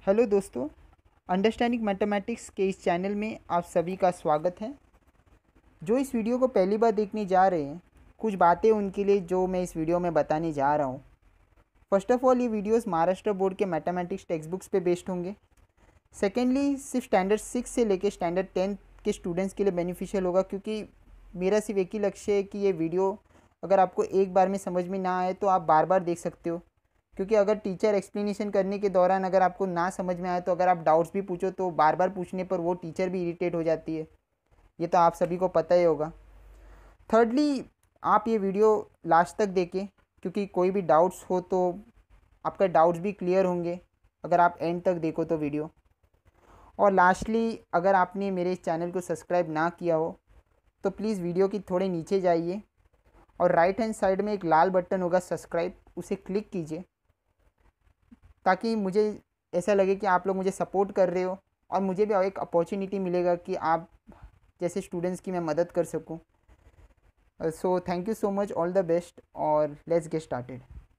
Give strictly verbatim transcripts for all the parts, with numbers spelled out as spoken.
Hello दोस्तों, understanding mathematics के इस चैनल में आप सभी का स्वागत है। जो इस वीडियो को पहली बार देखने जा रहे हैं, कुछ बातें उनके लिए जो मैं इस वीडियो में बताने जा रहा हूँ। फर्स्ट ऑफ़ ऑल, ये वीडियोस महाराष्ट्र बोर्ड के मैथमेटिक्स टेक्स्ट बुक्स पे बेस्ड होंगे। सेकेंडली, सिर्फ स्टैंडर्ड सिक्स से लेकर स्टैंडर्ड टेंथ के स्टूडेंट्स के लिए बेनिफिशियल होगा, क्योंकि मेरा सिर्फ एक ही लक्ष्य है कि ये वीडियो अगर आपको एक बार में समझ में ना आए तो आप बार बार देख सकते हो। क्योंकि अगर टीचर एक्सप्लेनेशन करने के दौरान अगर आपको ना समझ में आए तो अगर आप डाउट्स भी पूछो तो बार बार पूछने पर वो टीचर भी इरिटेट हो जाती है। ये तो आप सभी को पता ही होगा। थर्डली, आप ये वीडियो लास्ट तक देखें, क्योंकि कोई भी डाउट्स हो तो आपका डाउट्स भी क्लियर होंगे अगर आप एंड तक देखो तो वीडियो। और लास्टली, अगर आपने मेरे इस चैनल को सब्सक्राइब ना किया हो तो प्लीज़ वीडियो की थोड़े नीचे जाइए और राइट हैंड साइड में एक लाल बटन होगा सब्सक्राइब, उसे क्लिक कीजिए ताकि मुझे ऐसा लगे कि आप लोग मुझे सपोर्ट कर रहे हो और मुझे भी एक अपॉर्चुनिटी मिलेगा कि आप जैसे स्टूडेंट्स की मैं मदद कर सकूं। So thank you so much, all the best और let's get started.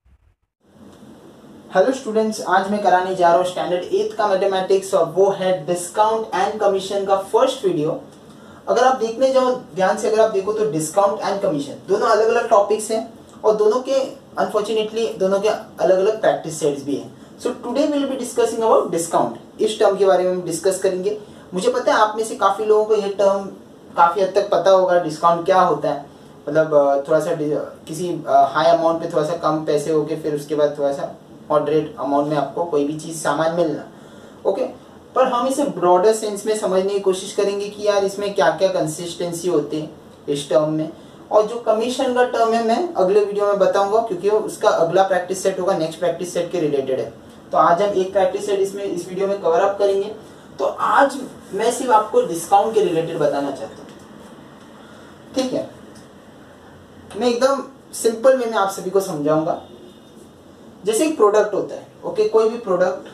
Hello students, आज मैं कराने जा रहा हूँ स्टैंडर्ड एट का मैथमेटिक्स और वो है डिस्काउंट एंड कमीशन का फर्स्ट वीडियो। अगर आप देखने जाओ ध्यान से, अगर आप देखो तो डिस्काउंट एंड कमीशन दोनों अलग अलग टॉपिक्स हैं और दोनों के अनफॉर्चुनेटली दोनों के अलग अलग प्रैक्टिस सेट्स भी हैं। So today will be discussing about discount. इस टर्म के बारे में हम डिस्कस करेंगे। मुझे पता है आप में से काफ़ी लोगों को ये टर्म काफ़ी हद तक पता होगा, डिस्काउंट क्या होता है। मतलब थोड़ा सा किसी हाई अमाउंट पे थोड़ा सा कम पैसे हो के फिर उसके बाद थोड़ा सा मॉडरेट अमाउंट में आपको कोई भी चीज़ सामान मिलना। ओके, पर हम इसे ब्रॉडर सेंस में समझने की कोशिश करेंगे कि यार इसमें क्या क्या कंसिस्टेंसी होती है इस टर्म में। और जो कमीशन का टर्म है मैं अगले वीडियो में बताऊंगा, क्योंकि उसका अगला प्रैक्टिस सेट होगा नेक्स्ट प्रैक्टिस सेट के रिलेटेड है। तो आज हम एक प्रैक्टिस सेट इसमें इस वीडियो में कवर अप करेंगे। तो आज मैं सिर्फ आपको डिस्काउंट के रिलेटेड बताना चाहता हूँ, ठीक है। मैं एकदम सिंपल वे में आप सभी को समझाऊंगा। जैसे एक प्रोडक्ट होता है, ओके, कोई भी प्रोडक्ट,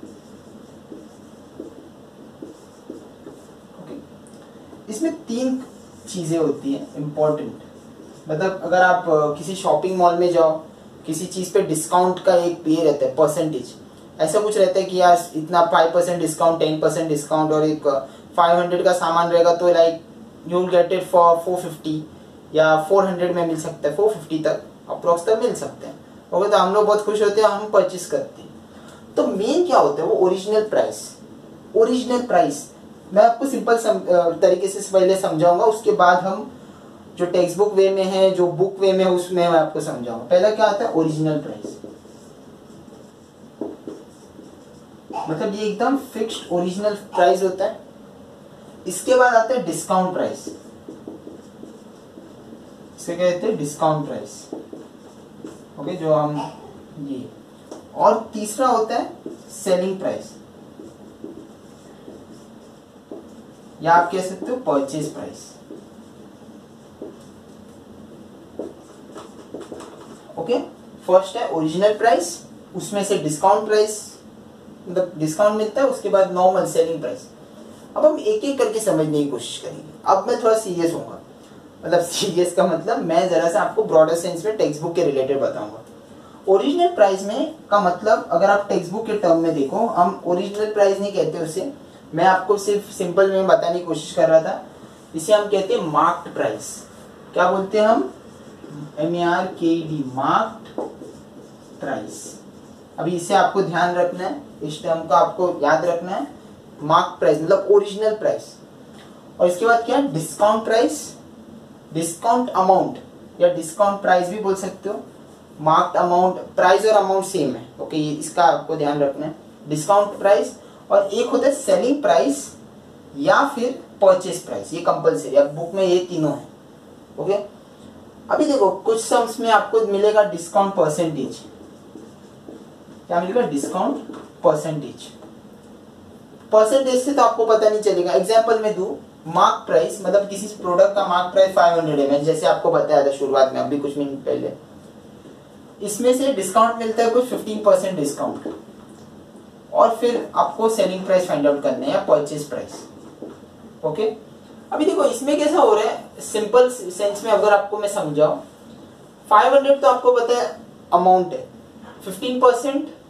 ओके, इसमें तीन चीजें होती हैं इंपॉर्टेंट। मतलब अगर आप किसी शॉपिंग मॉल में जाओ, किसी चीज पे डिस्काउंट का एक पे रहता है परसेंटेज, ऐसा कुछ रहता है कि यार इतना five percent discount, ten percent discount, और एक फाइव हंड्रेड का सामान रहेगा तो like you will get it for four fifty या फोर हंड्रेड में मिल सकता है, फोर फिफ्टी तक अप्रोक्स तक मिल सकते हैं। ओके, तो हम लोग बहुत खुश होते हैं, हम परचेस करते हैं। तो मेन क्या होता है वो ओरिजिनल प्राइस। ओरिजिनल प्राइस मैं आपको सिंपल तरीके से पहले समझाऊंगा, उसके बाद हम जो टेक्स्ट बुक वे में है, जो बुक वे में है, उसमें मैं आपको समझाऊंगा। पहला क्या आता है ओरिजिनल प्राइस, मतलब ये एकदम फिक्स्ड ओरिजिनल प्राइस होता है। इसके बाद आता है डिस्काउंट प्राइस, इसे कहते हैं डिस्काउंट प्राइस, ओके, जो हम ये। और तीसरा होता है सेलिंग प्राइस, या आप कह सकते हो परचेज प्राइस। ओके, फर्स्ट है ओरिजिनल प्राइस, उसमें से डिस्काउंट प्राइस, मतलब डिस्काउंट मिलता है, उसके बाद नॉर्मल सेलिंग प्राइस। अब हम एक एक करके समझने की कोशिश करेंगे। अब मैं थोड़ा सीरियस होऊंगा, मतलब सीरियस का मतलब मैं जरा सा आपको ब्रॉडर सेंस में टेक्स्ट बुक के रिलेटेड बताऊंगा। ओरिजिनल प्राइस में का मतलब अगर आप टेक्स्ट बुक के टर्म में देखो, हम ओरिजिनल प्राइस नहीं कहते उसे, मैं आपको सिर्फ सिंपल में बताने की कोशिश कर रहा था। इसे हम कहते हैं मार्क्ड प्राइस। क्या बोलते हैं हम? M A R K D, marked price. अभी इसे आपको ध्यान रखना है, इस टर्म को आपको याद रखना है। मार्क्ड प्राइस मतलब ओरिजिनल प्राइस। और इसके बाद क्या है? डिस्काउंट प्राइस, डिस्काउंट अमाउंट या डिस्काउंट प्राइस भी बोल सकते हो। मार्क्ड अमाउंट, प्राइस और अमाउंट सेम है, ओके, इसका आपको ध्यान रखना है। डिस्काउंट प्राइस, और एक होता है सेलिंग प्राइस या फिर परचेस प्राइस, ये कंपलसरी है बुक में, ये तीनों है, ओके। अभी देखो कुछ सम्स में आपको मिलेगा डिस्काउंट परसेंटेज। क्या मिलेगा? Discount percentage. परसेंटेज से तो आपको पता नहीं चलेगा। एग्जांपल में दूं, मार्क प्राइस मतलब किसी प्रोडक्ट का मार्क प्राइस फाइव हंड्रेड है, जैसे आपको बताया था शुरुआत में अभी कुछ मिनट पहले। इसमें से डिस्काउंट मिलता है कुछ फिफ्टीन परसेंट डिस्काउंट, और फिर आपको सेलिंग प्राइस फाइंड आउट करना है या परचेज प्राइस, ओके। अभी देखो इसमें कैसा हो रहा है, सिंपल सेंस में अगर आपको मैं समझाऊं, फाइव हंड्रेड तो आपको पता है अमाउंट है, फिफ्टीन परसेंट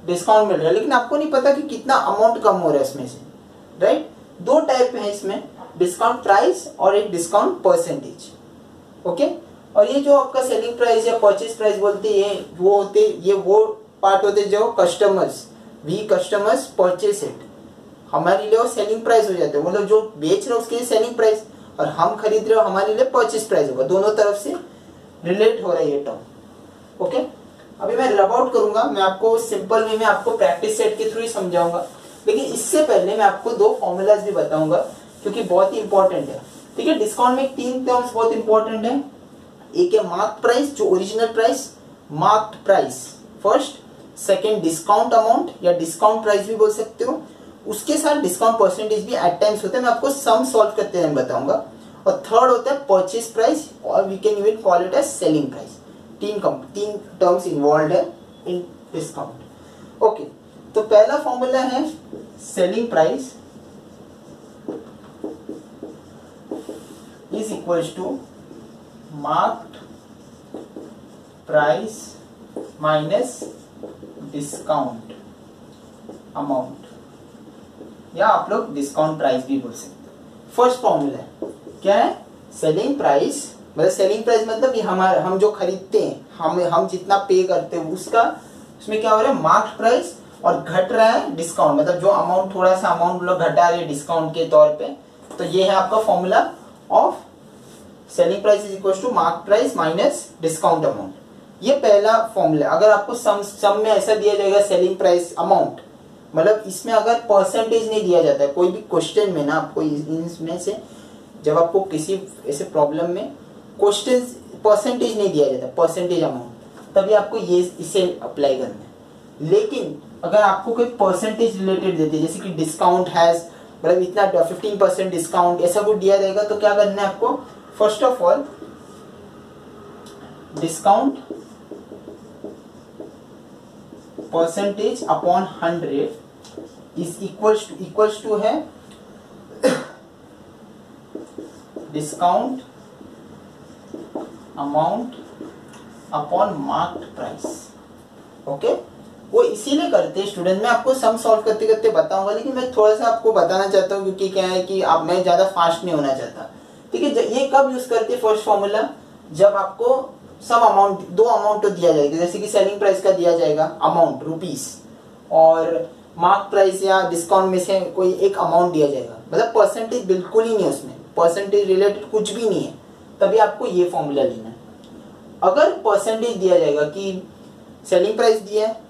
डिस्काउंट मिल रहा है, लेकिन आपको नहीं पता कि कितना अमाउंट कम हो रहा है इसमें से, राइट। दो टाइप है इसमें, डिस्काउंट प्राइस और एक डिस्काउंट परसेंटेज, ओके। और ये जो आपका सेलिंग प्राइस या परचेज प्राइस बोलते हैं, वो होते ये वो पार्ट होते जो customers we customers purchase it, हमारे लिए वो सेलिंग प्राइस हो जाते हैं, मतलब जो बेच रहे हैं उसके लिए सेलिंग प्राइस, और हम खरीद रहे हो हमारे लिए परचेज प्राइस होगा, दोनों तरफ से रिलेट हो रहा है ये टर्म, ओके। अभी मैं रब आउट करूंगा, मैं आपको सिंपल वे में आपको प्रैक्टिस सेट के थ्रू ही समझाऊंगा, लेकिन इससे पहले मैं आपको दो फॉर्मूलाज भी बताऊंगा क्योंकि बहुत ही इंपॉर्टेंट है, ठीक है। डिस्काउंट में तीन टर्म्स बहुत इंपॉर्टेंट है, एक है मार्क प्राइस जो original price, marked price first, second discount amount या डिस्काउंट प्राइस भी बोल सकते हो, उसके साथ डिस्काउंट परसेंटेज भी एट टाइम्स होता है, मैं आपको सम सॉल्व करते हैं बताऊंगा, और थर्ड होता है परचेज प्राइस और we can even call it as selling price. तीन कम तीन टर्म्स इन्वॉल्व है इन डिस्काउंट, ओके। तो पहला फॉर्मूला है selling price is equals to marked price minus discount amount, या आप लोग डिस्काउंट प्राइस भी बोल सकते हो। फर्स्ट फॉर्मूला है क्या है, सेलिंग प्राइस, मतलब सेलिंग प्राइस मतलब ये हमारे हम जो खरीदते हैं, हम हम जितना पे करते हैं उसका, उसमें क्या हो रहा है मार्क्ड प्राइस, और घट रहा है डिस्काउंट, मतलब जो अमाउंट थोड़ा सा अमाउंट लोग घटा रहे हैं डिस्काउंट के तौर पे, तो ये है आपका formula of selling price is equal to mark price minus discount amount. ये पहला फॉर्मूला। अगर आपको सम सम में ऐसा दिया जाएगा सेलिंग प्राइस अमाउंट, मतलब इसमें अगर परसेंटेज नहीं दिया जाता है कोई भी क्वेश्चन में ना, आपको इसमें से जब आपको किसी ऐसे प्रॉब्लम में क्वेश्चन परसेंटेज नहीं दिया जाता, परसेंटेज अमाउंट, तभी आपको ये इसे अप्लाई करना है। लेकिन अगर आपको कोई परसेंटेज रिलेटेड देते हैं, जैसे कि डिस्काउंट हैज, मतलब इतना फिफ्टीन परसेंट डिस्काउंट, ऐसा कुछ दिया जाएगा, तो क्या करना है आपको, first of all discount percentage upon hundred is equals to equals to है discount amount upon marked price, okay. वो इसीलिए करते हैं स्टूडेंट, मैं आपको सम सॉल्व करते करते बताऊंगा, लेकिन मैं थोड़ा सा आपको बताना चाहता हूँ क्योंकि क्या है कि आप मैं ज्यादा फास्ट नहीं होना चाहता, ठीक है। ये कब यूज करते हैं फर्स्ट फॉर्मूला, जब आपको सम अमाउंट, दो अमाउंट तो दिया जाएगा, जैसे कि सेलिंग प्राइस का दिया जाएगा अमाउंट रुपीस, और मार्क प्राइस या डिस्काउंट में से कोई एक अमाउंट दिया जाएगा, मतलब परसेंटेज बिल्कुल ही नहीं, उसमें परसेंटेज रिलेटेड कुछ भी नहीं है, तभी आपको ये फॉर्मूला लेना है। अगर परसेंटेज दिया जाएगा कि सेलिंग प्राइस दिया है,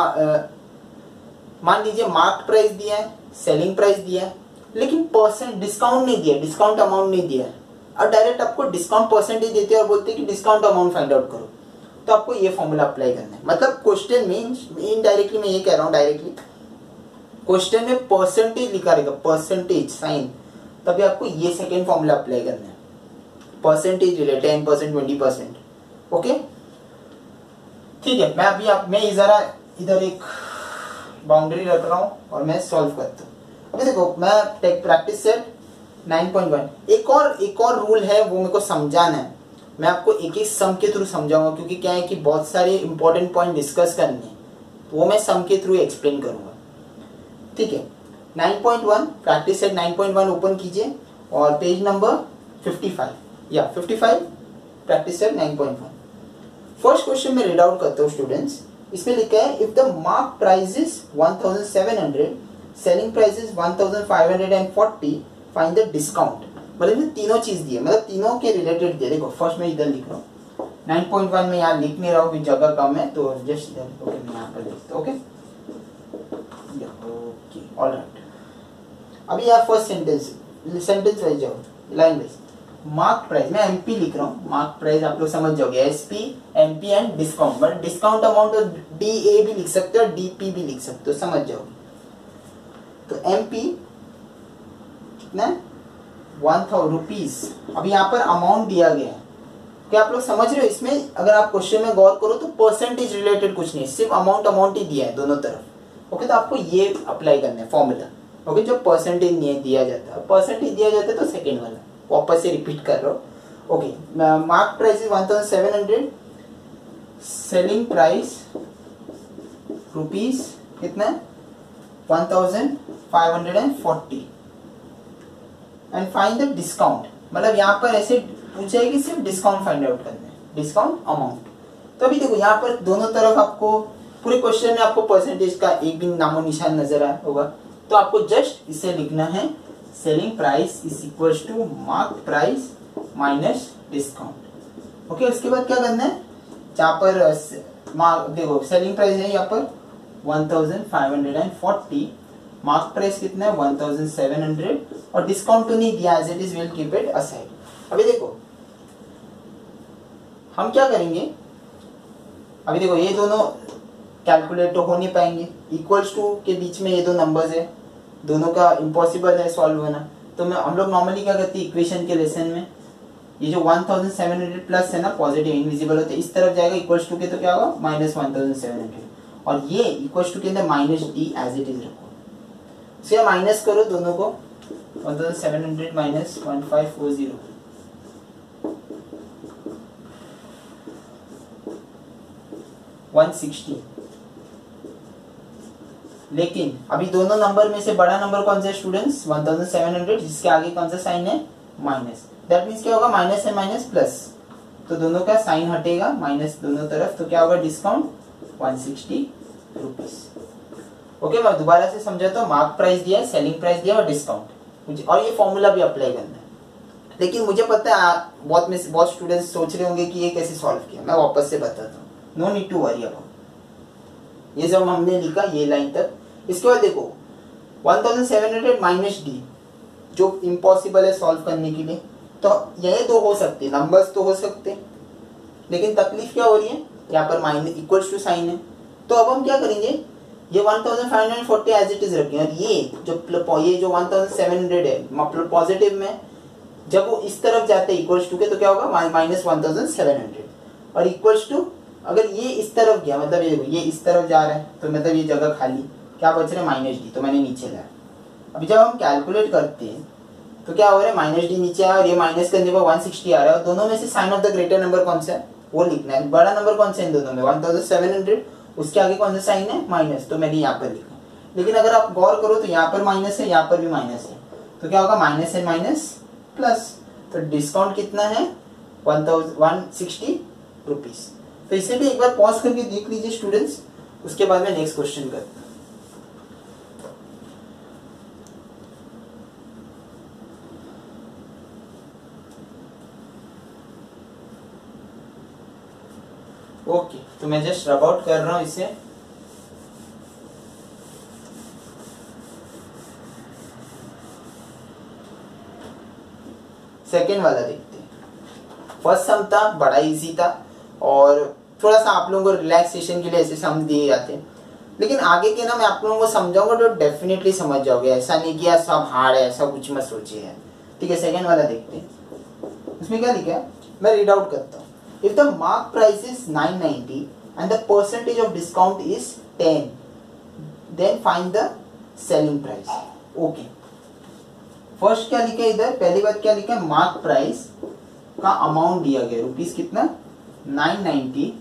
मान लीजिए मार्क प्राइस दिया है, सेलिंग प्राइस दिया है, लेकिन परसेंट डिस्काउंट नहीं दिया, डिस्काउंट अमाउंट नहीं दिया है, और डायरेक्ट आपको डिस्काउंट परसेंटेज देते हैं और बोलते हैं कि डिस्काउंट अमाउंट फाइंड आउट करो, तो आपको ये फॉर्मूला अप्लाई करना है। मतलब क्वेश्चन में इनडायरेक्टली मैं ये कह रहा हूँ, डायरेक्टली क्वेश्चन में परसेंटेज लिखा रहेगा, परसेंटेज साइन, तभी आपको ये सेकेंड फॉर्मूला अप्लाई करना है, percentage related ten percent twenty percent, okay, ठीक है। मैं अभी आप मैं जरा इधर एक बाउंड्री रख रहा हूँ और मैं सॉल्व करता हूँ। अभी देखो, मैं take practice set nine point one, एक और एक और रूल है, वो मेरे को समझाना है, मैं आपको एक एक सम के थ्रू समझाऊंगा, क्योंकि क्या है कि बहुत सारे इंपॉर्टेंट पॉइंट डिस्कस करने हैं, तो वो मैं सम के थ्रू एक्सप्लेन करूंगा, ठीक है। Nine point one practice set nine point one open कीजिए और पेज नंबर फिफ्टी फाइव या fifty five practice set nine point one. First question में रीड आउट करता हूँ स्टूडेंट्स। इसमें लिखा है if the mark price is one thousand seven hundred, selling price is one thousand five hundred forty, find the discount. मतलब ये तीनों चीज दी है, मतलब तीनों के रिलेटेड दिए। देखो फर्स्ट में इधर लिख रहा हूँ, नाइन पॉइंट वन में यहाँ लिख नहीं रहा हूँ, जगह कम है, तो जस्ट इधर ओके मैं यहाँ पर लिखता हूँ, ओके ओके ऑलराइट। अभी यहाँ फर्स्ट सेंटेंस सेंटेंस वाइज जाओ, लाइन वाइज। मार्क प्राइस, मैं एमपी लिख रहा हूँ, मार्क प्राइस आप लोग समझ जाओगे, एसपी एमपी एंड डिस्काउंट, मतलब डिस्काउंट अमाउंट तो डी ए भी लिख सकते हो और डीपी भी लिख सकते हो, समझ जाओगे। तो एमपी कितना है, वन थाउजेंड रुपीज। अब यहाँ पर अमाउंट दिया गया है, क्या आप लोग समझ रहे हो? इसमें अगर आप क्वेश्चन में गौर करो तो परसेंटेज रिलेटेड कुछ नहीं, सिर्फ अमाउंट अमाउंट ही दिया है दोनों तरफ, ओके। तो आपको ये अप्लाई करना है फॉर्मूला, ओके। जो परसेंटेज नहीं दिया जाता, परसेंटेज दिया जाता है तो सेकेंड वाला, वापस से रिपीट कर रहा हूँ, okay. Mark price is one thousand seven hundred, selling price rupees कितना है one thousand five hundred forty and find the discount, मतलब यहाँ पर ऐसे पूछा है कि सिर्फ डिस्काउंट फाइंड आउट करना है, डिस्काउंट अमाउंट। तो अभी देखो यहाँ पर दोनों तरफ आपको पूरे क्वेश्चन में आपको परसेंटेज का एक भी नामो निशान नजर आया होगा, तो आपको जस्ट इसे लिखना है selling price is equal to mark price minus discount. Okay, उसके बाद क्या करना है, जहाँ पर देखो सेलिंग प्राइस है यहाँ पर one thousand five hundred forty, mark price कितना है वन थाउजेंड सेवन हंड्रेड, और डिस्काउंट तो नहीं दिया, as it is will keep it aside. अभी देखो हम क्या करेंगे, अभी देखो ये दोनों कैलकुलेट तो हो नहीं पाएंगे, इक्वल्स टू के बीच में ये दो नंबर्स है, दोनों का इम्पॉसिबल है सॉल्व होना। तो मैं हम लोग नॉर्मली क्या करते हैं इक्वेशन के लेसन में, ये जो one thousand seven hundred plus है ना पॉजिटिव इनविजिबल होते हैं, इस तरफ जाएगा इक्वल्स टू के, तो क्या होगा minus one thousand seven hundred, और ये इक्वल्स टू के अंदर minus D as it is रखो। इसलिए माइनस करो दोनों को, one thousand seven hundred minus one five four zero, one sixty. लेकिन अभी दोनों नंबर में से बड़ा नंबर कौन सा है students, one thousand seven hundred, जिसके आगे कौन सा साइन है माइनस, दैट मीन्स क्या होगा माइनस है माइनस प्लस, तो दोनों का साइन हटेगा माइनस दोनों तरफ, तो क्या होगा discount one sixty rupees. Okay, मैं दोबारा से समझाता हूँ, मार्क प्राइस दिया, सेलिंग प्राइस दिया और डिस्काउंट, और ये फॉर्मूला भी अप्लाई करना है। लेकिन मुझे पता है बहुत में बहुत स्टूडेंट्स सोच रहे होंगे कि ये कैसे सॉल्व किया, मैं वापस से बताता हूँ, no need to worry about ये जब हमने लिखा ये लाइन तक। इसके बाद देखो one thousand seven hundred minus D जो इम्पॉसिबल है सॉल्व करने के लिए, तो ये दो हो सकते हैं नंबर्स तो हो सकते हैं, लेकिन तकलीफ क्या हो रही है, यहाँ पर माइनस इक्वल्स टू साइन है। तो अब हम क्या करेंगे, ये one thousand five hundred forty as it is रखेंगे, और ये जो ये जो वन थाउजेंड सेवन हंड्रेड है मतलब पॉजिटिव में जब वो इस तरफ जाते हैं इक्वल्स टू के, तो क्या होगा minus one thousand seven hundred, और इक्वल्स टू अगर ये इस तरफ गया मतलब ये ये इस तरफ जा रहा है, तो मतलब ये जगह खाली, क्या बच रहा है माइनस डी, तो मैंने नीचे लाया। अभी जब हम कैलकुलेट करते हैं तो क्या हो रहा है माइनस डी नीचे आया और ये माइनस करने पर वन सिक्सटी आ रहा है, और दोनों में से sign of the greater number कौन सा है वो लिखना है। बड़ा नंबर कौन सा है इन दोनों में, वन थाउजेंड सेवन हंड्रेड, उसके आगे कौन सा साइन है माइनस, तो मैंने यहाँ पर लिखा। लेकिन अगर आप गौर करो तो यहाँ पर माइनस है, यहाँ पर भी माइनस है, तो क्या होगा माइनस है माइनस प्लस, तो डिस्काउंट कितना है one thousand one sixty rupees. तो इसे भी एक बार पॉज करके देख लीजिए स्टूडेंट्स, उसके बाद में नेक्स्ट क्वेश्चन करते हैं। ओके okay, तो मैं जस्ट रब आउट कर रहा हूं इसे। सेकेंड वाला देखते हैं। फर्स्ट सम था बड़ा इजी था और थोड़ा सा आप लोगों को रिलैक्सेशन के लिए ऐसे सम दिए जाते हैं, लेकिन आगे के ना मैं आप लोगों को समझाऊंगा तो डेफिनेटली समझ जाओगे, ऐसा नहीं किया सब हार्ड है ऐसा कुछ मत सोचिए। ठीक है, सेकेंड वाला देखते हैं। उसमें क्या लिखा है मैं रीड आउट करता हूँ। If the mark price is nine ninety and the percentage of discount is ten, then find the selling price. Okay. First क्या लिखा है इधर, पहली बात क्या लिखा है, मार्क प्राइस का अमाउंट दिया गया रुपीस कितना नाइन नाइन्टी,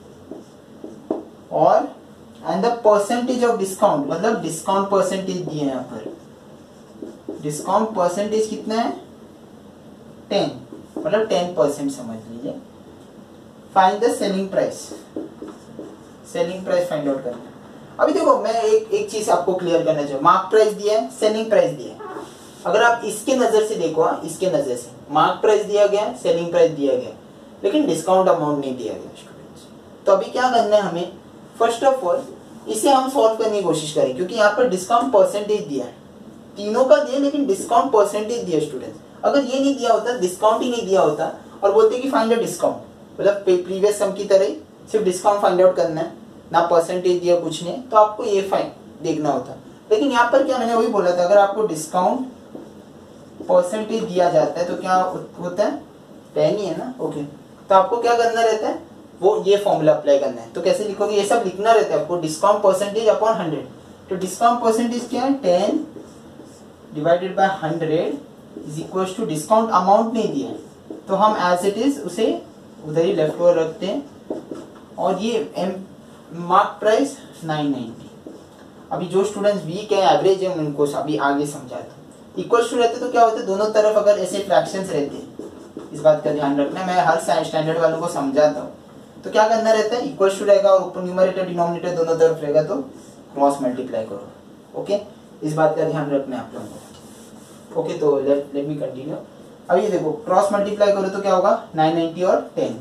और and the percentage of discount मतलब डिस्काउंट परसेंटेज दिया है यहाँ पर, डिस्काउंट परसेंटेज कितना है टेन, मतलब टेन परसेंट समझ लीजिए। Find the selling price, selling price find out करना है। अभी देखो मैं एक एक चीज आपको क्लियर करना चाहिए, मार्क प्राइस दिया है सेलिंग प्राइस दिया है, अगर आप इसके नजर से देखो, इसके नजर से मार्क प्राइस दिया गया सेलिंग प्राइस दिया गया, लेकिन डिस्काउंट अमाउंट नहीं दिया गया स्टूडेंट्स। तो अभी क्या करना है हमें, फर्स्ट ऑफ ऑल इसे हम सॉल्व करने की कोशिश करें, क्योंकि यहाँ पर डिस्काउंट परसेंटेज दिया है, तीनों का दिया लेकिन डिस्काउंट परसेंटेज दिया स्टूडेंट्स। अगर ये नहीं दिया होता, डिस्काउंट ही नहीं दिया होता और बोलते कि फाइंड द डिस्काउंट, मतलब प्रीवियस सम की तरह ही सिर्फ डिस्काउंट फाइंड आउट करना है, ना परसेंटेज दिया कुछ नहीं, तो आपको ये फाइन देखना होता। लेकिन यहाँ पर क्या मैंने वही बोला था, अगर आपको डिस्काउंट परसेंटेज दिया जाता है तो क्या होता है टेन ही है ना। ओके, तो आपको क्या करना रहता है, वो ये फॉर्मूला अप्लाई करना है। तो कैसे लिखोगे, ये सब लिखना रहता है आपको, डिस्काउंट परसेंटेज अपॉन हंड्रेड। तो डिस्काउंट परसेंटेज क्या है, ten divided by hundred is equal to discount amount नहीं दिया है, तो हम एज इट इज उसे उधर ही लेफ्ट ओवर रखते हैं, और ये M mark price nine ninety. अभी जो स्टूडेंट्स वीक है, एवरेज है, उनको अभी आगे समझाता हूँ। इक्वल्स टू रहते तो क्या होता है, दोनों तरफ अगर ऐसे फ्रैक्शंस रहते हैं, इस बात का ध्यान रखना है, मैं हर स्टैंडर्ड वालों को समझाता हूँ। तो क्या करना रहता है, इक्वल्स टू रहेगा और ऊपर न्यूमरेटर डिनोमिनेटर दोनों तरफ रहेगा तो क्रॉस मल्टीप्लाई करो। ओके, इस बात का ध्यान रखना है आप लोगों को। ओके, तो लेट लेट मी कंटिन्यू। अब ये देखो, क्रॉस मल्टीप्लाई करो तो क्या होगा, नाइन नाइंटी और टेन,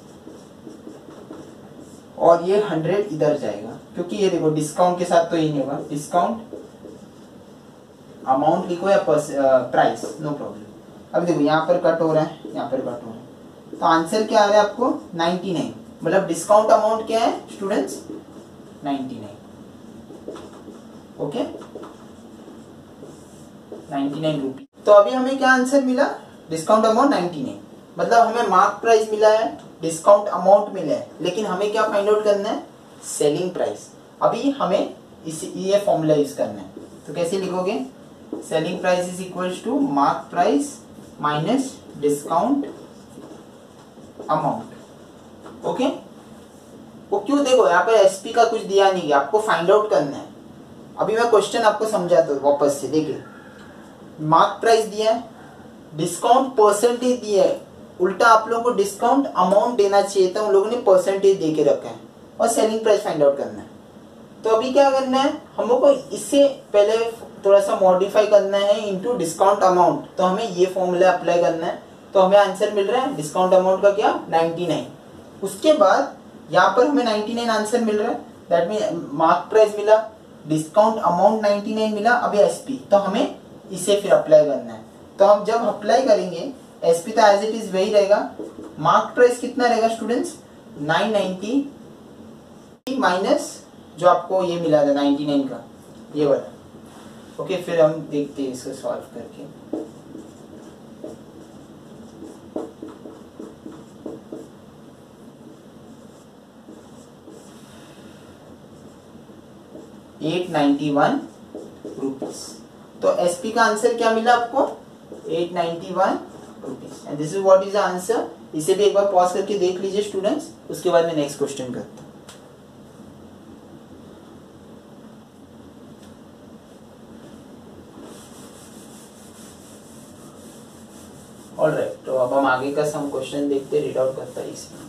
और ये हंड्रेड इधर जाएगा, क्योंकि ये देखो डिस्काउंट के साथ तो ये नहीं होगा, डिस्काउंट अमाउंट लिखो या प्राइस, नो प्रॉब्लम। अब देखो यहाँ पर कट हो रहा है, यहाँ पर कट हो रहा है, तो आंसर क्या आ रहा है आपको, नाइंटी नाइन। मतलब डिस्काउंट अमाउंट क्या है students, ninety nine. Okay, ninety nine rupee. तो अभी हमें क्या आंसर मिला, डिस्काउंट अमाउंट नाइंटी नाइन। मतलब हमें मार्क प्राइस मिला है, डिस्काउंट अमाउंट मिला है, लेकिन हमें क्या फाइंड आउट करना है, सेलिंग प्राइस। अभी हमें इस ये फॉर्मूला यूज करना है। तो कैसे लिखोगे, selling price is equals to mark price minus discount amount. Okay, वो क्यों, देखो यहाँ पर एसपी का कुछ दिया नहीं है, आपको फाइंड आउट करना है। अभी मैं क्वेश्चन आपको समझाता हूँ वापस से। देखिए, मार्क प्राइस दिया है, डिस्काउंट परसेंटेज दिया है, उल्टा आप लोगों को डिस्काउंट अमाउंट देना चाहिए था, उन लोगों ने परसेंटेज दे के रखा है, और सेलिंग प्राइस फाइंड आउट करना है। तो अभी क्या करना है, हम लोग को इससे पहले थोड़ा सा मॉडिफाई करना है इनटू डिस्काउंट अमाउंट। तो हमें ये फॉर्मूला अप्लाई करना है। तो हमें आंसर मिल रहा है डिस्काउंट अमाउंट का क्या, नाइंटी नाइन। उसके बाद यहाँ पर हमें नाइंटी नाइन आंसर मिल रहा है, दैट मीन मार्क प्राइस मिला, डिस्काउंट अमाउंट नाइंटी नाइन मिला, अभी एसपी। तो हमें इसे फिर अप्लाई करना है। तो हम जब अप्लाई करेंगे, एसपी तो एज इट इज वही रहेगा, मार्क प्राइस कितना रहेगा स्टूडेंट्स, नाइन नाइंटी माइनस जो आपको ये मिला था नाइंटी नाइन का, ये वाला। ओके, फिर हम देखते हैं इसको सॉल्व करके। Eight ninety one rupees. तो एसपी का आंसर क्या मिला आपको, eight ninety one rupees, and this is what is the answer. इसे भी एक बार पॉज करके देख लीजिए स्टूडेंट्स, उसके बाद मैं नेक्स्ट क्वेश्चन करता हूं। ऑलराइट, तो अब हम आगे का सम क्वेश्चन देखते, रीड आउट करता है इसमें।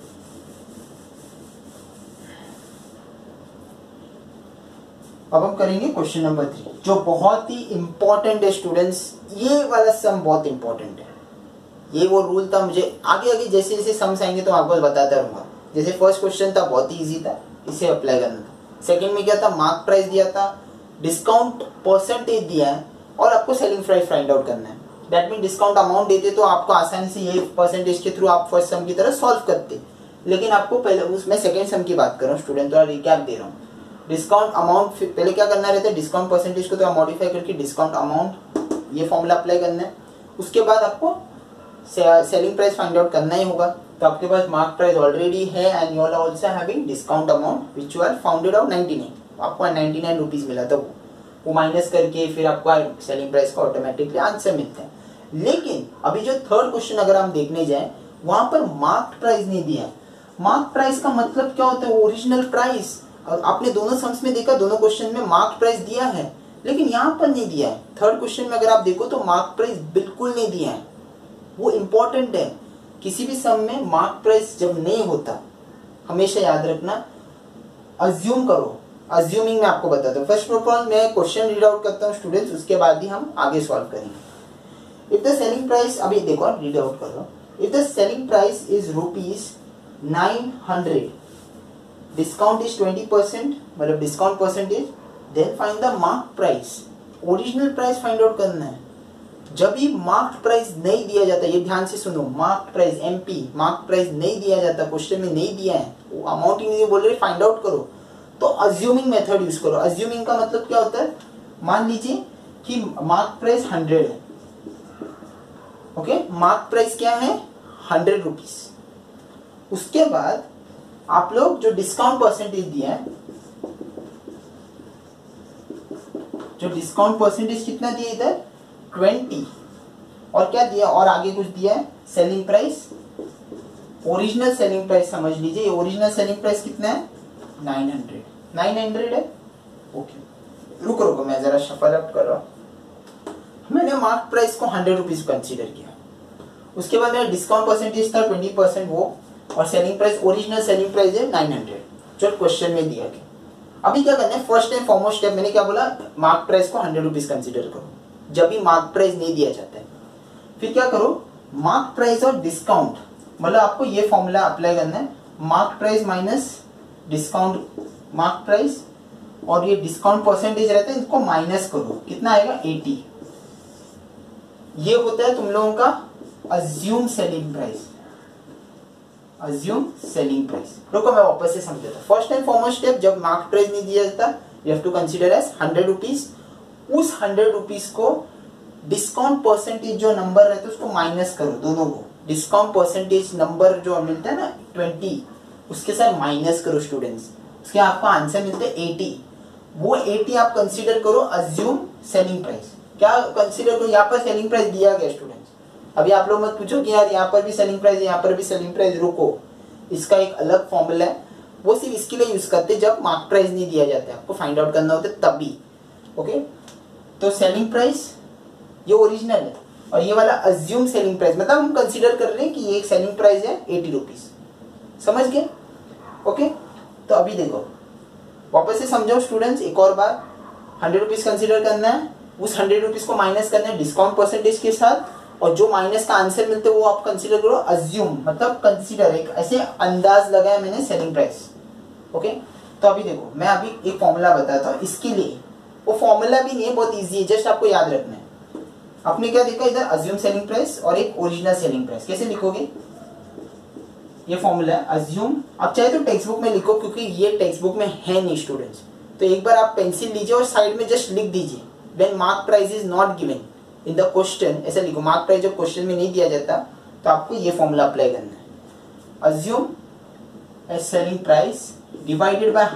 अब हम करेंगे क्वेश्चन नंबर थ्री, जो बहुत ही इंपॉर्टेंट है स्टूडेंट्स। ये वाला सम बहुत इंपॉर्टेंट है। ये वो रूल था, मुझे आगे आगे जैसे जैसे सम्स आएंगे तो आपको बताता रहूंगा। जैसे फर्स्ट क्वेश्चन था बहुत ही इजी था, इसे अप्लाई करना था। सेकंड में क्या था, मार्क प्राइस दिया था, डिस्काउंट परसेंटेज दिया है, और आपको सेलिंग प्राइस फाइंड आउट करना है। दैट मीन डिस्काउंट अमाउंट देते तो आपको आसानी से ये परसेंटेज के थ्रू आप फर्स्ट सम की तरह सॉल्व करते, लेकिन आपको पहले उसमें सेकंड सम की बात कर रहा हूँ स्टूडेंट, थोड़ा रिकैप दे रहा हूँ। डिस्काउंट अमाउंट पहले क्या करना रहता है, डिस्काउंट परसेंटेज को तो मॉडिफाई करके डिस्काउंट अमाउंट ये फॉर्मूला अप्लाई करना है। उसके बाद आपको सेलिंग प्राइस फाइंड आउट करना ही होगा। तो आपके पास मार्क प्राइस ऑलरेडी है, and you are also having discount amount which you are founded out ninety nine. आपको नाइंटी नाइन रुपीस मिला था, वो वो माइनस करके फिर आपको सेलिंग प्राइस का ऑटोमेटिकली आंसर मिलता है। लेकिन अभी जो थर्ड क्वेश्चन अगर हम देखने जाए, वहां पर मार्क प्राइस नहीं दिया है। मार्क प्राइस का मतलब क्या होता है, ओरिजिनल प्राइस। आपने दोनों सम्स में देखा, दोनों क्वेश्चन में मार्क प्राइस दिया है, लेकिन यहाँ पर नहीं दिया है। थर्ड क्वेश्चन में अगर आप देखो तो मार्क प्राइस बिल्कुल नहीं दिया है। वो इंपॉर्टेंट है। किसी भी सम में मार्क प्राइस जब नहीं होता, हमेशा याद रखना, अज्यूम करो। अज्यूमिंग में आपको बताता हूँ। फर्स्ट ऑफ ऑल मैं क्वेश्चन रीड आउट करता हूँ स्टूडेंट्स, उसके बाद ही हम आगे सॉल्व करेंगे। इफ द सेलिंग प्राइस, अभी देखो रीड आउट कर रहा हूँ। If the selling price is rupees nine hundred, discount is twenty percent, मतलब discount percentage, then find the mark price. Original price find out करना है। जब भी मार्क प्राइस नहीं दिया जाता, ये ध्यान से सुनो, mark price MP mark price नहीं दिया जाता, क्वेश्चन में नहीं दिया है, वो अमाउंट ही नहीं बोल रहे फाइंड आउट करो, तो अज्यूमिंग मेथड यूज करो। अज्यूमिंग का मतलब क्या होता है, मान लीजिए कि मार्क प्राइस हंड्रेड है, ओके, मार्क प्राइस क्या है हंड्रेड रुपीज। उसके बाद आप लोग जो डिस्काउंट परसेंटेज दिया है, जो डिस्काउंट परसेंटेज कितना दिया इधर ट्वेंटी, और क्या दिया, और आगे कुछ दिया है selling price, original selling price समझ लीजिए। ओरिजिनल सेलिंग प्राइस कितना है नाइन हंड्रेड, नाइन हंड्रेड है, ओके। रुको रुको मैं जरा शफल अप कर रहा हूँ। मैंने मार्क प्राइस को हंड्रेड रुपीज कंसिडर किया, उसके बाद मेरा डिस्काउंट परसेंटेज था ट्वेंटी परसेंट वो, और selling price original selling price है नाइन हंड्रेड जो क्वेश्चन में दिया गया। अभी क्या करना है, फर्स्ट एंड फॉरमोस्ट स्टेप मैंने क्या बोला, मार्क प्राइस को हंड्रेड रुपीज कंसिडर करो जब भी मार्क प्राइस नहीं दिया जाता है। फिर क्या करो, मार्क प्राइस और डिस्काउंट, मतलब आपको ये फॉर्मूला अप्लाई करना है, mark price minus discount mark price, और ये डिस्काउंट परसेंटेज रहता है इसको माइनस करो, कितना आएगा अस्सी। ये होता है तुम लोगों का assume selling price, assume selling price. रुको मैं वापस से समझाता हूं। फर्स्ट एंड फॉरमोस्ट स्टेप, जब मार्क प्राइस नहीं दिया जाता you have to consider as hundred rupees. उस हंड्रेड रुपीज को डिस्काउंट परसेंटेज जो नंबर रहता है उसको माइनस करो, दोनों को डिस्काउंट परसेंटेज नंबर जो मिलता है ना ट्वेंटी, उसके साथ माइनस करो स्टूडेंट्स, उसके आपको आंसर मिलते हैं एटी। वो एटी आप कंसीडर करो अज्यूम सेलिंग प्राइस। क्या कंसीडर करो, यहाँ पर सेलिंग प्राइस दिया गया स्टूडेंट्स। अभी आप लोग मत पूछो कि यार यहाँ पर भी सेलिंग प्राइस है यहाँ पर भी सेलिंग प्राइस, रुको, इसका एक अलग फॉर्मूला है, वो सिर्फ इसके लिए यूज करते हैं जब मार्क प्राइस नहीं दिया जाता है, आपको फाइंड आउट करना होता है तभी। ओके, तो सेलिंग प्राइस ये ओरिजिनल है और ये वाला अज्यूम सेलिंग प्राइस, मतलब हम कंसीडर कर रहे हैं कि ये एक सेलिंग प्राइस है एटी रुपीज, समझ गए? ओके, तो अभी देखो वापस से समझाओ स्टूडेंट्स एक और बार, हंड्रेड रुपीज कंसिडर करना है, उस हंड्रेड रुपीज को माइनस करना है डिस्काउंट परसेंटेज के साथ, और जो माइनस का आंसर मिलते हैं वो आप कंसीडर करो अज्यूम, मतलब कंसीडर, एक ऐसे अंदाज लगाया मैंने सेलिंग प्राइस। ओके, तो अभी देखो मैं अभी एक फॉर्मूला बताता हूँ इसके लिए, वो फॉर्मूला भी नहीं है, बहुत इजी है, जस्ट आपको याद रखना है। आपने क्या देखा इधर, अज्यूम सेलिंग प्राइस और एक ओरिजिनल सेलिंग प्राइस, कैसे लिखोगे? ये फॉर्मूला है अज्यूम, आप चाहे तो टेक्स्ट बुक में लिखो क्योंकि ये टेक्स्ट बुक में है नहीं स्टूडेंट्स, तो एक बार आप पेंसिल लीजिए और साइड में जस्ट लिख दीजिए when mark price is not given in the question, ऐसा लिखो, मार्क प्राइस जब क्वेश्चन में नहीं दिया जाता तो आपको ये फॉर्मूला अप्लाई करना है, assume as selling price divided by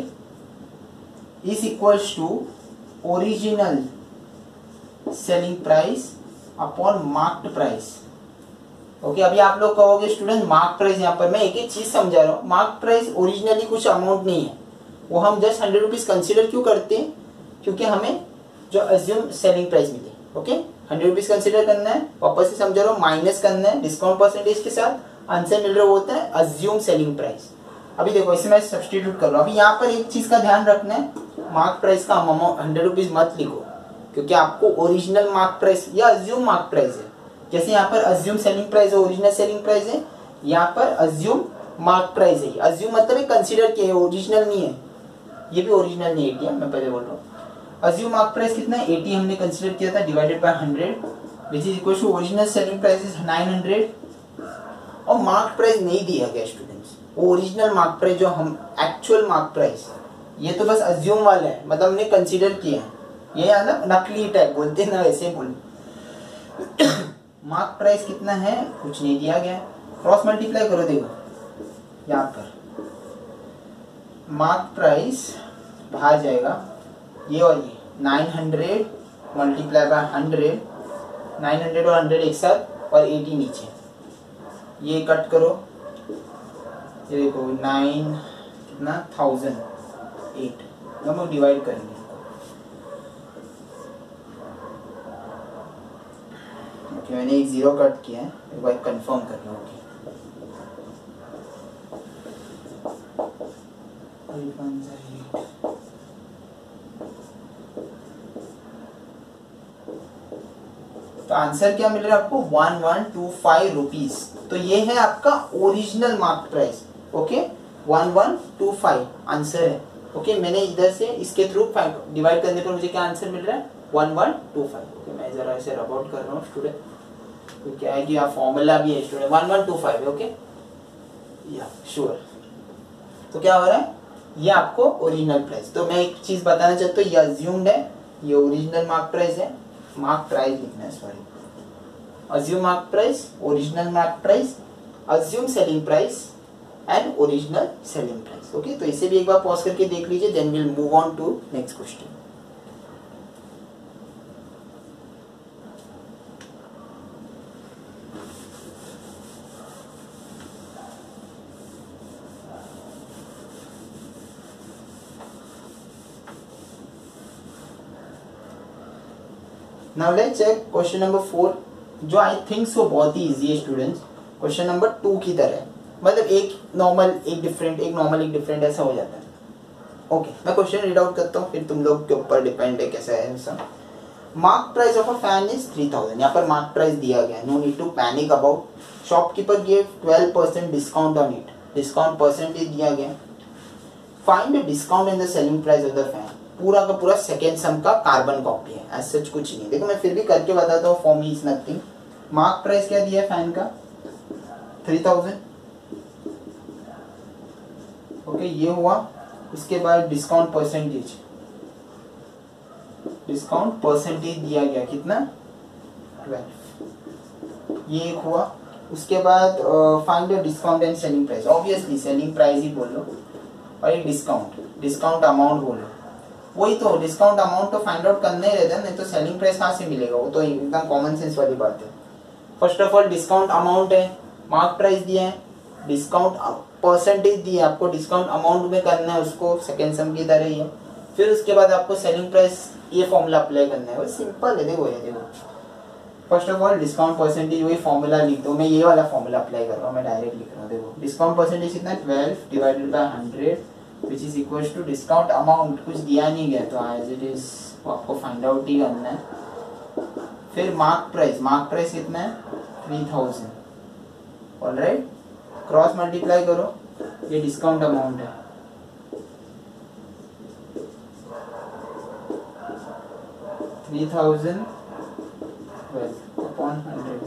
hundred is equals to original selling price upon marked price. Okay, अभी आप लोग कहोगे स्टूडेंट मार्क प्राइस, यहाँ पर मैं एक एक चीज समझा रहा हूँ, मार्क प्राइस ओरिजिनली कुछ अमाउंट नहीं है, वो हम जस्ट हंड्रेड रुपीज कंसिडर क्यों करते हैं, क्योंकि हमें जो अज्यूम सेलिंग प्राइस मिले। ओके, हंड्रेड रुपीज कंसिडर करना है, वापस से समझा रहा हूँ, माइनस करना है डिस्काउंट परसेंटेज के साथ, आंसर मिल रहा होता है अज्यूम सेलिंग प्राइस। अभी देखो इसमें मैं सब्सटीट्यूट कर रहा हूँ। अभी यहाँ पर एक चीज का ध्यान रखना है, मार्क प्राइस का अमाउंट हंड्रेड रुपीज मत लिखो, क्योंकि आपको ओरिजिनल मार्क प्राइस या अज्यूम मार्क प्राइस है, जैसे यहाँ पर अज्यूम सेलिंग प्राइस है, ओरिजिनल सेलिंग प्राइस है, यहाँ पर अज्यूम मार्क प्राइस है। अज्यूम मतलब कंसीडर किया है, ओरिजिनल नहीं है, ये भी ओरिजिनल नहीं है, मैं पहले बोल रहा हूँ। अज्यूम मार्क प्राइस कितना है, एटी हमने कंसीडर किया था, divided by hundred which is equal to original selling price is nine hundred, और मार्क प्राइस नहीं दिया गया स्टूडेंट्स, ओरिजिनल मार्क प्राइस जो हम एक्चुअल मार्क प्राइस, ये तो बस अज्यूम वाला है, मतलब हमने कंसीडर किया है, ये है ना नकली टैग बोलते हैं ना, वैसे बोल। मार्क प्राइस कितना है, कुछ नहीं दिया गया, क्रॉस मल्टीप्लाई करो, देखो यहाँ पर मार्क प्राइस बाहर जाएगा, ये और ये nine hundred multiply by hundred, nine hundred और हंड्रेड एक साथ और एटी नीचे, ये कट करो, ये देखो नाइन कितना थाउजेंड एट, हम लोग डिवाइड करेंगे, ओके मैंने एक जीरो कट किया है, एक बार कंफर्म कर रहा हूँ। तो आंसर क्या मिल रहा है आपको, one one two five rupees, तो ये है आपका original mark price. Okay, one one two five answer है। ओके, मैंने इधर से इसके थ्रू डिवाइड करने पर मुझे क्या आंसर मिल रहा है, one one two five. Okay, मैं जरा ऐसे रब आउट कर रहा हूँ स्टूडेंट, तो क्या है कि यहाँ फॉर्मूला भी है student, one one two five है। ओके, या श्योर, तो क्या हो रहा है, ये आपको ओरिजिनल प्राइस। तो मैं एक चीज बताना चाहता हूँ, ये अज्यूम्ड है, ये ओरिजिनल मार्क प्राइस है, मार्क प्राइस लिखना है, sorry, assume mark price, original mark price, assume selling price and original selling price. Okay, तो इसे भी एक बार पॉज करके देख लीजिए, then will move on to next question. Now let's check question number four, जो आई थिंक सो बहुत ही इजी है स्टूडेंट्स, क्वेश्चन नंबर टू की तरह, मतलब एक नॉर्मल एक डिफरेंट, एक नॉर्मल एक डिफरेंट ऐसा हो जाता है। ओके okay, मैं क्वेश्चन रीड आउट करता हूँ, फिर तुम लोग के ऊपर डिपेंड है कैसा है ऐसा। Mark price of a fan is three thousand, यहाँ पर मार्क प्राइस दिया गया, no need to panic about, shopkeeper give twelve percent discount on it, discount percentage दिया गया, find the discount in the selling price of the fan, पूरा का पूरा second sum का कार्बन कॉपी है, एज सच कुछ नहीं। देखो मैं फिर भी करके बताता हूँ, for me is nothing. Mark price क्या दिया है फैन का, थ्री थाउजेंड, ओके ये हुआ। उसके बाद डिस्काउंट परसेंटेज, डिस्काउंट परसेंटेज दिया गया कितना, ट्वेल्व, ये एक हुआ। उसके बाद find the discount and selling price, obviously selling price ही बोलो, और एक डिस्काउंट, डिस्काउंट अमाउंट बोलो, वही तो डिस्काउंट अमाउंट तो फाइंड आउट करना ही रहता है, नहीं तो सेलिंग प्राइस कहाँ से मिलेगा, वो तो एकदम कॉमन सेंस वाली बात है। First of all discount amount है, मार्क प्राइस दिया है, डिस्काउंट परसेंटेज दी है, आपको डिस्काउंट अमाउंट में करना है उसको, सेकेंड सम की तरह ही है। फिर उसके बाद आपको सेलिंग प्राइस ये फॉर्मूला अप्लाई करना है, वो सिंपल है। देखो ये देखो, first of all discount percentage, वही फॉर्मूला लिख दो, मैं ये वाला फॉर्मूला अप्लाई कर रहा हूँ, मैं डायरेक्ट लिख रहा हूँ। देखो डिस्काउंट परसेंटेज कितना है, twelve divided by hundred which is equal to discount amount, कुछ दिया नहीं गया तो एज इट इज आपको फाइंड आउट ही करना है। फिर मार्क प्राइस, मार्क प्राइस कितना है, three thousand, alright, cross multiply करो, ये डिस्काउंट अमाउंट है, three thousand twelve upon hundred,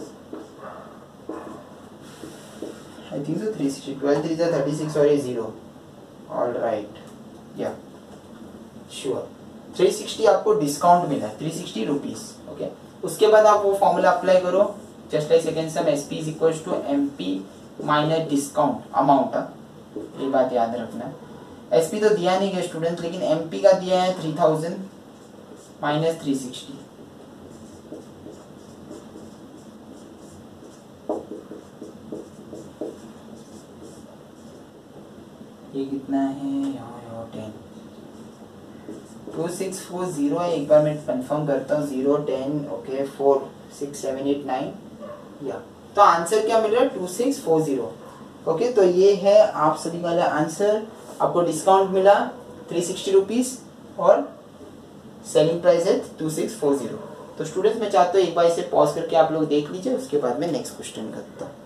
I think so three sixty, twelve three जा थर्टी सिक्स और ये जीरो, ऑलराइट, या श्योर थ्री सिक्सटी आपको डिस्काउंट मिला है, थ्री सिक्सटी रुपीज, ओके। उसके बाद आप वो फॉर्मूला अप्लाई करो, just like second sum, S P is equal to M P minus discount amount, ये बात याद रखना है। एसपी तो दिया नहीं गया स्टूडेंट, लेकिन एमपी का दिया है three thousand minus three sixty, ये कितना है यहाँ, ten, two six four zero है, एक बार मैं कंफर्म करता हूँ, zero ten okay four six seven eight nine, या तो आंसर क्या मिल रहा है, two six four zero, okay. तो ये है आप सभी वाला आंसर, आपको डिस्काउंट मिला थ्री सिक्सटी रुपीज और सेलिंग प्राइस है टू सिक्स फोर जीरो। तो स्टूडेंट्स मैं चाहता हूँ एक बार इसे पॉज करके आप लोग देख लीजिए, उसके बाद मैं नेक्स्ट क्वेश्चन करता हूँ।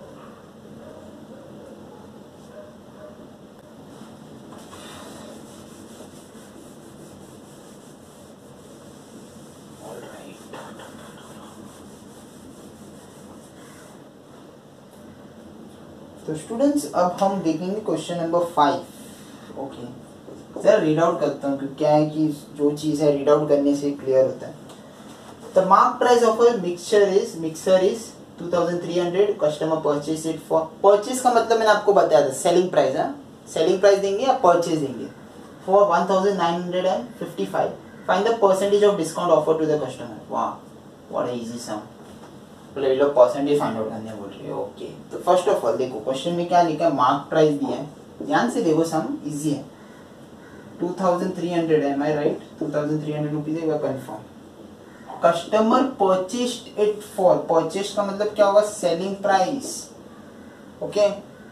तो स्टूडेंट्स अब हम देखेंगे क्वेश्चन नंबर फाइव, ओके। जरा रीड आउट करता हूँ, क्योंकि क्या है कि जो चीज़ है रीड आउट करने से क्लियर होता है। The mark price of a mixture is mixer is two thousand three hundred, customer purchase it for, purchase का मतलब मैंने आपको बताया था, सेलिंग प्राइस है, सेलिंग प्राइस देंगे या परचेज देंगे, for one thousand nine hundred and fifty five, find the percentage of discount offer to the customer. वाह व्हाट इजी सम, मतलब ये लोग परसेंटेज फाइंड आउट करने बोल रहे हैं, ओके। तो फर्स्ट ऑफ ऑल देखो क्वेश्चन में क्या लिखा है, मार्क प्राइस दिया है, ध्यान से देखो, सम इजी है, टू थाउजेंड थ्री हंड्रेड है, my right, two thousand three hundred rupees है, confirm. Customer purchased it for, purchased का मतलब क्या होगा, सेलिंग प्राइस, ओके।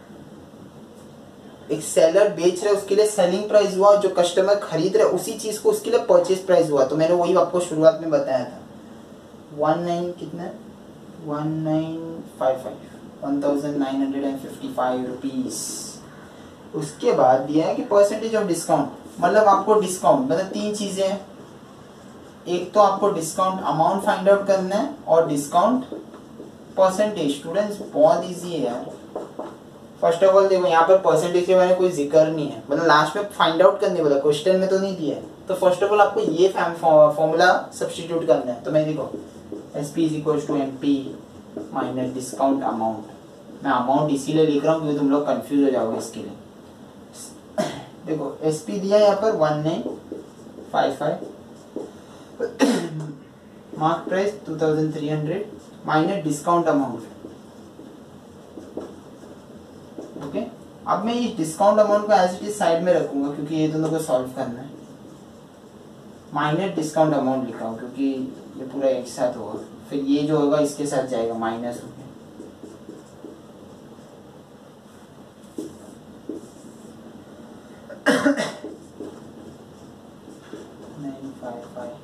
एक सेलर बेच रहा है, उसके लिए सेलिंग प्राइस हुआ, जो कस्टमर खरीद रहा है उसी चीज को, उसके लिए परचेज प्राइस हुआ। तो मैंने वही आपको शुरुआत में बताया था, वन नाइन कितना, one nine five five, one thousand nine hundred and fifty five rupees. उसके बाद दिया है कि परसेंटेज ऑफ डिस्काउंट, मतलब आपको डिस्काउंट मतलब तीन चीजें हैं, एक तो आपको डिस्काउंट अमाउंट फाइंड आउट करना है और डिस्काउंट परसेंटेज। स्टूडेंट्स बहुत इजी है यार। फर्स्ट ऑफ ऑल देखो यहाँ पर परसेंटेज के बारे में कोई जिक्र नहीं है, मतलब लास्ट में फाइंड आउट करने बोला, क्वेश्चन में तो नहीं दिया है। तो फर्स्ट ऑफ ऑल आपको ये फॉर्मूला सब्स्टिट्यूट करना है। तो मैं देखो S P is equal to M P minus discount amount. मैं अमाउंट इसीलिए लिख रहा हूँ क्योंकि तुम लोग कंफ्यूज हो जाओगे इसके लिए। देखो एस पी दिया यहाँ पर one nine five five, mark price two thousand three hundred minus discount amount, okay. अब मैं इस डिस्काउंट अमाउंट को एज इट इज साइड में रखूंगा क्योंकि ये दोनों को सॉल्व करना है। माइनस डिस्काउंट अमाउंट लिखा हो क्योंकि ये पूरा एक साथ होगा, फिर ये जो होगा इसके साथ जाएगा माइनस हो गया। नाइन फाइव फाइव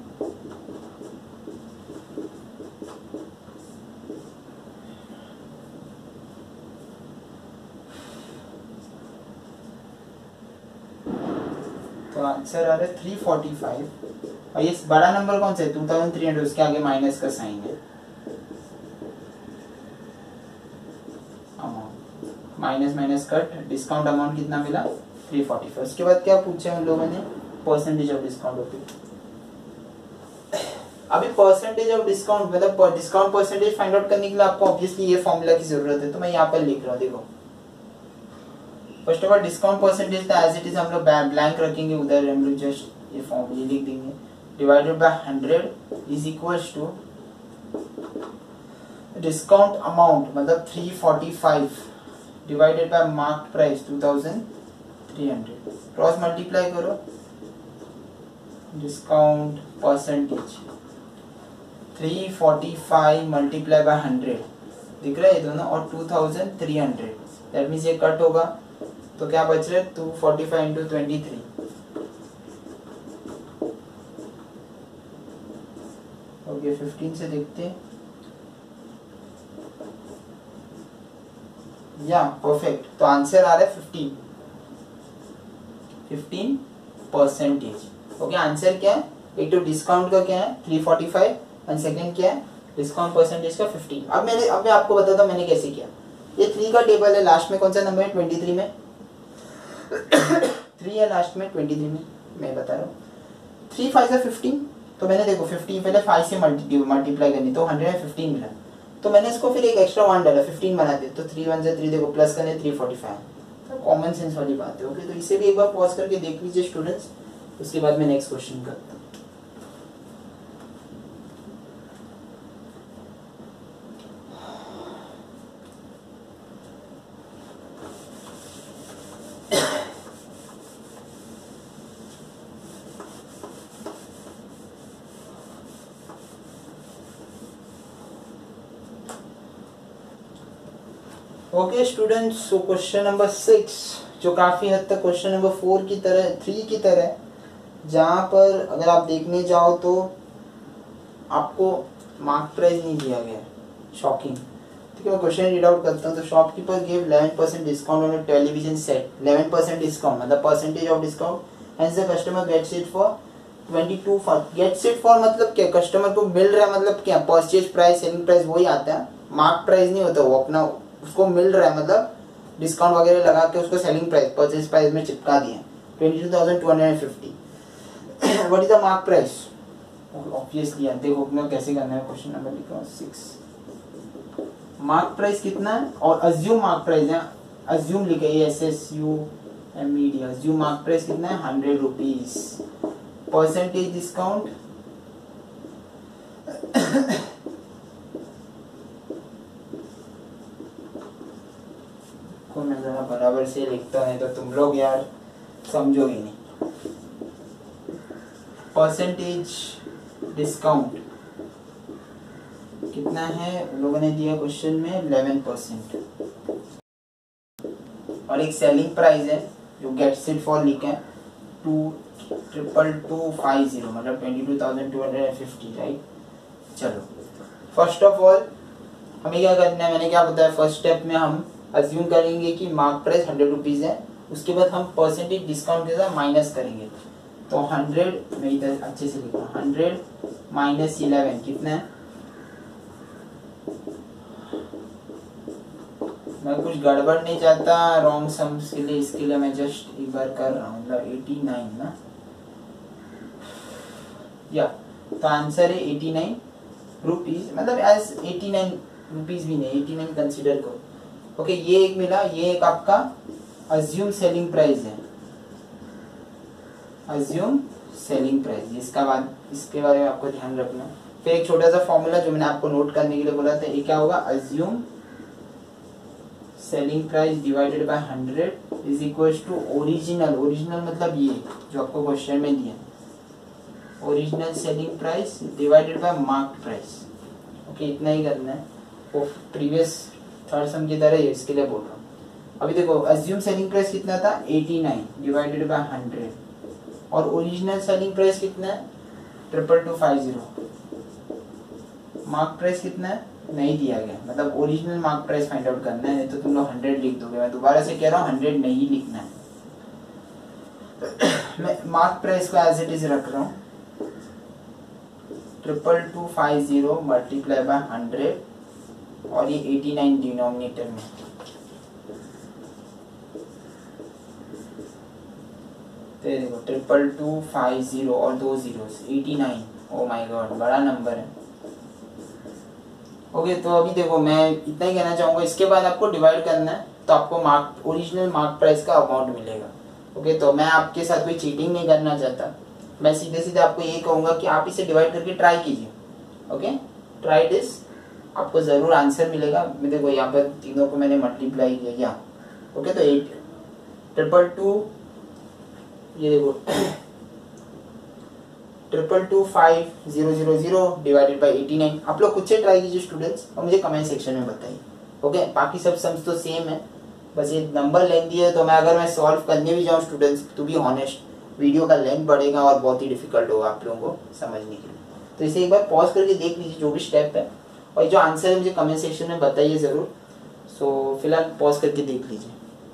तो आंसर आ रहा है थ्री फोर्टी फाइव। और ये बड़ा नंबर कौन सा है, टू थाउजेंड थ्री हंड्रेड, उसके आगे माइनस का साइन है, amount minus minus cut, discount amount कितना मिला थ्री फोर्टी फाइव। उसके बाद क्या पूछा उन लोगों ने, परसेंटेज ऑफ डिस्काउंट। ओके, अभी परसेंटेज ऑफ डिस्काउंट मतलब डिस्काउंट परसेंटेज फाइंड आउट करने के लिए आपको ऑब्वियसली ये फॉर्मूला की जरूरत है, तो मैं यहाँ पर लिख रहा हूँ। देखो first of all discount percentage था एज इट इज हम लोग ब्लैंक रखेंगे, उधर हम लोग जस्ट ये फॉर्मूला लिख देंगे, divided by hundred is equals to discount amount मतलब three forty five divided by mark price two thousand three hundred, cross multiply करो, discount percentage three forty five multiply by hundred, दिख रहा है ये दोनों, और two thousand three hundred, that means ये cut होगा तो क्या बच रहा है two forty five into twenty three, okay fifteen से देखते हैं, या परफेक्ट, तो आंसर आ रहा है fifteen fifteen percentage. Okay answer क्या है, एक तो डिस्काउंट का क्या है three forty five and second क्या है डिस्काउंट परसेंटेज का फिफ्टीन। अब मैंने अब मैं आपको बताता हूँ मैंने कैसे किया। ये थ्री का टेबल है, लास्ट में कौन सा नंबर है ट्वेंटी थ्री में थ्री है लास्ट में ट्वेंटी थ्री में, मैं बता रहा हूँ थ्री फाइव से फिफ्टीन, तो मैंने देखो फिफ्टीन पहले फाइव से मल्टीप्लाई करनी तो हंड्रेड एंड फिफ्टीन मिला, तो मैंने इसको फिर एक एक्स्ट्रा वन डाला फिफ्टीन बना दे, तो थ्री वन से थ्री देखो प्लस करने थ्री फोर्टी फाइव, तो कॉमन सेंस वाली बात है। ओके तो इसे भी एक बार पॉज करके देख लीजिए स्टूडेंट्स, उसके बाद मैं नेक्स्ट क्वेश्चन करता हूँ। Okay students, so question number six जो काफ़ी हद तक क्वेश्चन नंबर फोर की तरह थ्री की तरह, जहाँ पर अगर आप देखने जाओ तो आपको मार्क प्राइस नहीं दिया गया है, शॉकिंग। ठीक है मैं क्वेश्चन रीड आउट करता हूँ। तो shopkeeper give eleven percent discount on a television set, eleven percent discount मतलब percentage of discount, hence the customer gets it for twenty two for gets it for मतलब क्या, customer को मिल रहा है मतलब क्या, परचेज प्राइस सेलिंग प्राइस वही आता है, मार्क प्राइस नहीं होता, वो अपना उसको मिल रहा है मतलब डिस्काउंट वगैरह लगा के उसको सेलिंग प्राइस परचेज प्राइस में चिपका दिए twenty two thousand two hundred fifty. What is the mark price, obviously देखो मैं कैसे करना है, क्वेश्चन नंबर लिखा हूँ सिक्स, मार्क प्राइस कितना है और अज्यूम मार्क प्राइस है, अज्यूम लिखे S S U M E D, assume mark price कितना है हंड्रेड रुपीज, परसेंटेज डिस्काउंट को मैं जरा बराबर से लिखता नहीं तो तुम लोग यार समझोगे नहीं। परसेंटेज डिस्काउंट कितना है उन लोगों ने दिया क्वेश्चन में इलेवन परसेंट, और एक सेलिंग प्राइस है जो गेट्स इट फॉर लिखा है two triple two five zero मतलब twenty two thousand two hundred and fifty, right. चलो फर्स्ट ऑफ ऑल हमें क्या करना है, मैंने क्या बताया फर्स्ट स्टेप में हम अज्यूम करेंगे कि मार्क प्राइस हंड्रेड रुपीज है, उसके बाद हम परसेंटेज डिस्काउंट के साथ माइनस करेंगे, तो हंड्रेड मैं इधर अच्छे से लिखा हंड्रेड माइनस इलेवन कितना है, मैं कुछ गड़बड़ नहीं चाहता रॉन्ग सम्स के लिए, इसके लिए मैं जस्ट एक बार कर रहा हूँ, मतलब एटी नाइन ना, या तो आंसर है एटी नाइन रुपीज, मतलब एज एटी नाइन रुपीज भी नहीं एटी नाइन कंसिडर करो। ओके okay, ये एक मिला, ये एक आपका अज्यूम सेलिंग प्राइस है, अज्यूम सेलिंग प्राइस, इसका बाद इसके बारे में आपको ध्यान रखना। फिर एक छोटा सा फॉर्मूला जो मैंने आपको नोट करने के लिए बोला था, ये क्या होगा, assume selling price divided by hundred is equal to original, original मतलब ये जो आपको क्वेश्चन में दिया original selling price divided by mark price. Okay, इतना ही करना है। वो प्रीवियस थर्ड सम की तरह ही, इसके लिए बोल रहा हूँ। अभी देखो, अज्यूम सेलिंग प्राइस कितना था, eighty nine divided by hundred, और ओरिजिनल सेलिंग प्राइस कितना है, triple two five zero. Mark price कितना है, नहीं दिया गया, मतलब original mark price find out करना है, नहीं तो तुम लोग हंड्रेड लिख दोगे। मैं दोबारा से कह रहा हूँ, हंड्रेड नहीं लिखना है। मैं मार्क प्राइस को एज इट इज रख रहा हूँ, triple two five zero multiply by hundred, और ये एटी नाइन डिनोमिनेटर में। तो ये देखो, ट्रिपल टू फाइव जीरो और दो zero, eighty nine. Oh my god, बड़ा नंबर है। ओके, तो अभी देखो, मैं इतना ही कहना चाहूँगा। इसके बाद आपको डिवाइड करना है, तो आपको मार्क ओरिजिनल मार्क प्राइस का अमाउंट मिलेगा। ओके, तो मैं आपके साथ कोई चीटिंग नहीं करना चाहता। मैं सीधे सीधे आपको ये कहूँगा कि आप इसे डिवाइड करके ट्राई कीजिए। ओके, ट्राई दिस, आपको ज़रूर आंसर मिलेगा। देखो, यहाँ पर तीनों को मैंने मल्टीप्लाई किया यहाँ। ओके, तो एट ट्रिपल टू, ये देखो, triple two five zero zero zero divided by eighty nine. आप लोग खुद से ट्राई कीजिए स्टूडेंट्स, और मुझे कमेंट सेक्शन में बताइए। ओके, बाकी सब सम्स तो सेम है, बस ये नंबर लेंथी है। तो मैं अगर मैं सॉल्व करने भी जाऊँ students, to be honest, video का लेंथ बढ़ेगा और बहुत ही डिफिकल्ट होगा आप लोगों को समझने के लिए। तो इसे एक बार पॉज करके देख लीजिए जो भी स्टेप है, और जो आंसर है मुझे कमेंट सेक्शन में बताइए ज़रूर। सो फिलहाल पॉज करके देख लीजिए।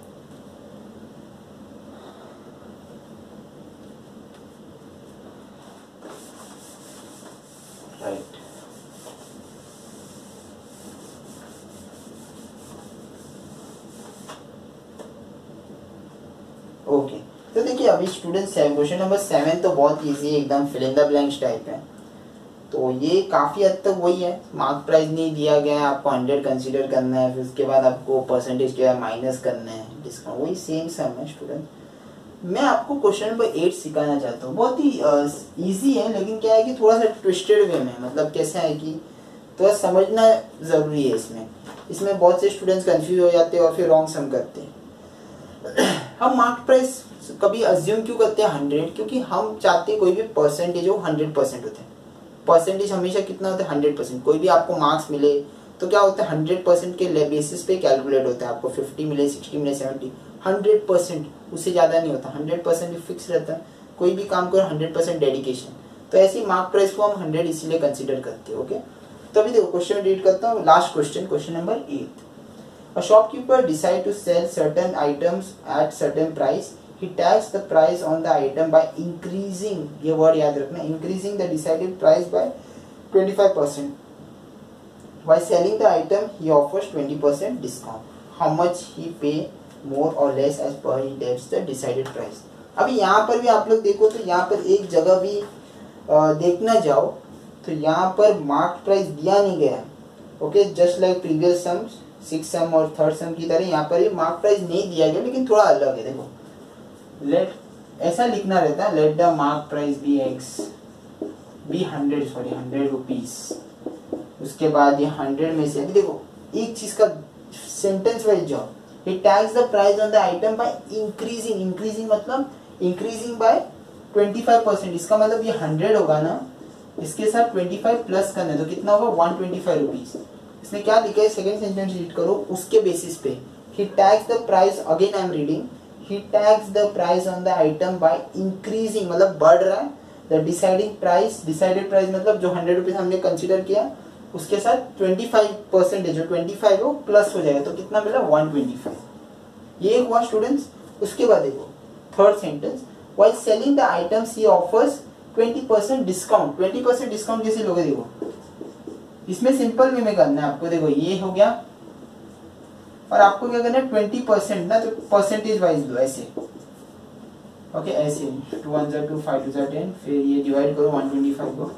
Right, okay. तो देखिए, अभी स्टूडेंट क्वेश्चन नंबर सेवन तो बहुत इजी है, एकदम fill in the blanks type है। तो ये काफ़ी हद तक वही है, मार्क प्राइस नहीं दिया गया है, आपको हंड्रेड कंसीडर करना है, फिर उसके बाद आपको परसेंटेज क्या है माइनस करना है, डिस्काउंट, वही सेम सम है स्टूडेंट। मैं आपको क्वेश्चन नंबर एट सिखाना चाहता हूँ। बहुत ही इजी है, लेकिन क्या है कि थोड़ा सा ट्विस्टेड वे में, मतलब कैसे है कि थोड़ा समझना ज़रूरी है। इसमें इसमें बहुत से स्टूडेंट्स कंफ्यूज हो जाते हैं और फिर रॉन्ग सम करते हैं। हम मार्क प्राइस कभी अज्यूम क्यों करते हैं हंड्रेड, क्योंकि हम चाहते हैं कोई भी परसेंटेज हो हंड्रेड परसेंट होते हैं। परसेंटेज हमेशा कितना होता है, हंड्रेड परसेंट। कोई भी आपको मार्क्स मिले तो क्या होता है, हंड्रेड परसेंट के बेसिस पे कैलकुलेट होता है। आपको फिफ्टी मिले, सिक्सटी मिले, सेवेंटी, हंड्रेड परसेंट, उससे ज़्यादा नहीं होता। हंड्रेड परसेंट फिक्स रहता है, कोई भी काम करो हंड्रेड परसेंट डेडिकेशन। तो ऐसी मार्क प्राइस को हम हंड्रेड इसीलिए कंसिडर करते हैं। ओके, तो अभी देखो क्वेश्चन रीड करता हूँ। Last question, question number eight. A shopkeeper decide to sell certain items at certain price. He tags the price on the item by increasing, ये word याद रखना, increasing the decided price by twenty-five percent. By selling the item, he offers twenty percent discount. How much he pay more or less as per he takes the decided price. अभी यहाँ पर भी आप लोग देखो तो यहाँ पर एक जगह भी आ, देखना जाओ तो यहाँ पर मार्क प्राइस दिया नहीं गया। Okay, just like previous sum, six sum और थर्ड सम की तरह यहाँ पर भी मार्क प्राइस नहीं दिया गया, लेकिन थोड़ा अलग है। देखो, लेट ऐसा लिखना रहता है, let the mark price be X, be hundred, sorry hundred rupees. उसके बाद ये हंड्रेड में से अभी देखो एक चीज का सेंटेंस वाइज जाओ, he tags the price on the item by increasing. Increasing मतलब increasing by twenty five percent. इसका मतलब ये हंड्रेड होगा ना, इसके साथ ट्वेंटी फाइव प्लस करना है तो कितना होगा, वन ट्वेंटी फाइव रुपीज। इसने क्या लिखा है, सेकेंड सेंटेंस रीड करो, उसके बेसिस पे he tags the price, again I am reading, he tags the price on the item by increasing, मतलब बढ़ रहा है, the deciding price, decided price मतलब जो हंड्रेड रुपीज हमने कंसीडर किया उसके साथ ट्वेंटी फाइव परसेंट है, जो ट्वेंटी फाइव हो प्लस हो जाएगा, तो कितना मिला, वन ट्वेंटी फाइव। ये हुआ स्टूडेंट्स। उसके बाद देखो third sentence, while selling the items he offers twenty percent discount. Twenty percent discount कैसे लोगे, देखो इसमें सिंपल वे में करना है आपको। देखो ये हो गया, और आपको क्या करना है, ट्वेंटी परसेंट ना, तो परसेंटेज वाइज दो ऐसे। ओके, ऐसे टू वन जा टू, फाइव टू जा टेन, फिर ये डिवाइड करो वन ट्वेंटी फाइव को।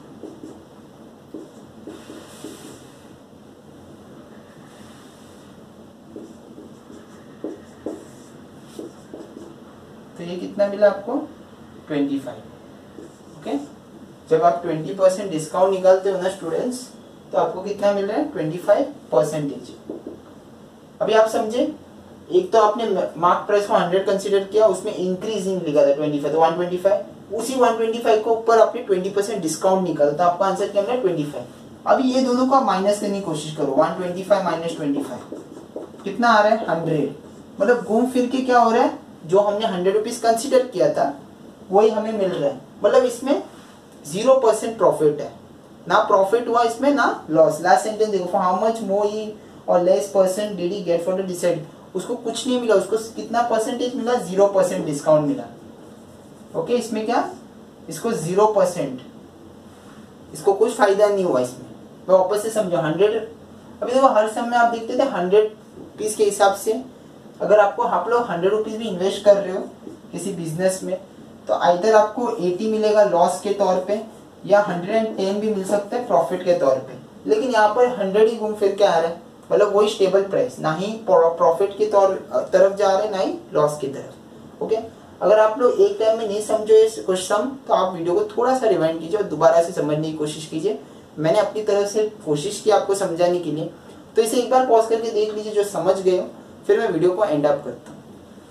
तो ये कितना मिला आपको, ट्वेंटी फाइव। ओके, जब आप ट्वेंटी परसेंट डिस्काउंट निकालते हो ना स्टूडेंट्स, तो आपको कितना मिल रहा है, ट्वेंटी फाइव परसेंटेज। अभी आप समझे, एक तो आपने मार्क प्राइस को हंड्रेड कंसीडर किया, उसमें इंक्रीजिंग लिखा था ट्वेंटी फाइव, तो वन ट्वेंटी फाइव, उसी वन ट्वेंटी फाइव के ऊपर आपने ट्वेंटी परसेंट डिस्काउंट निकाला, तो आपका आंसर क्या मिला ट्वेंटी फाइव। अभी ये दोनों को आप माइनस करने की कोशिश करो, one twenty five minus twenty five कितना आ रहा है हंड्रेड। मतलब घूम फिर के क्या हो रहा है, जो हमने हंड्रेड रुपीज कंसिडर किया था वही हमें मिल रहा है। मतलब इसमें जीरो परसेंट प्रॉफिट है, ना प्रॉफिट हुआ इसमें ना लॉस। लास्ट सेंटेंस देखो, for how much more he और less percent did he get for the decide, उसको कुछ नहीं मिला, उसको कितना परसेंटेज मिला, जीरो परसेंट डिस्काउंट मिला। ओके, इसमें क्या, इसको जीरो परसेंट, इसको कुछ फायदा नहीं हुआ इसमें। मैं वापस से समझो, हंड्रेड, अभी देखो हर समय आप देखते थे हंड्रेड रुपीज के हिसाब से, अगर आपको आप लोग हंड्रेड रुपीज भी इन्वेस्ट कर रहे हो किसी बिजनेस में, तो आइदर आपको एटी मिलेगा लॉस के तौर पे, या हंड्रेड एंड टेन भी मिल सकता है प्रॉफिट के तौर पे। लेकिन यहाँ पर हंड्रेड ही घूम फिर के आ रहा है, मतलब वही स्टेबल प्राइस, ना ही प्रॉफिट की तौर तरफ जा रहे, ना ही लॉस की तरफ। ओके, अगर आप लोग एक टाइम में नहीं समझो ये कुछ सम, तो आप वीडियो को थोड़ा सा रिवाइंड कीजिए और दोबारा से समझने की कोशिश कीजिए। मैंने अपनी तरफ से कोशिश की आपको समझाने के लिए, तो इसे एक बार पॉज करके देख लीजिए जो समझ गए हो, फिर मैं वीडियो को एंड अप करता हूँ।